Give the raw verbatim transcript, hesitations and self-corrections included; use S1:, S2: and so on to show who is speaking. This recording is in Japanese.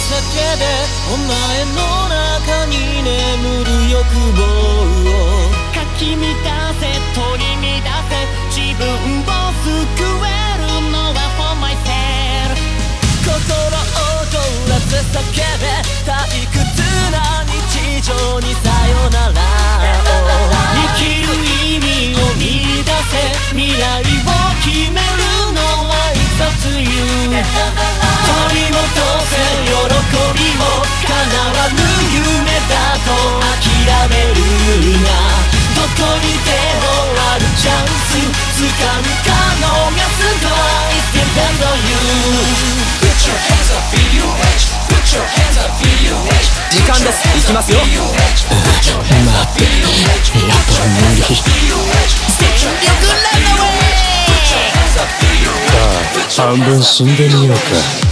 S1: 叫べお前の中に眠る欲望をかき乱せ取り乱せ自分を救えるのは For myself 心を凍らせ叫べ退屈な日常にさよならを生きる意味を見出せ未来を決めるのは It's up to you 取り戻せ喜びも叶わぬ夢だと諦めるなどこにでもあるチャンス掴むか逃すか It depends on you Put your hands up ビーユーエイチ Put your hands up ビーユーエイチ 時間です行きますよ待ってやっぱ無理全力ランナウェイさあ半分死んでみようか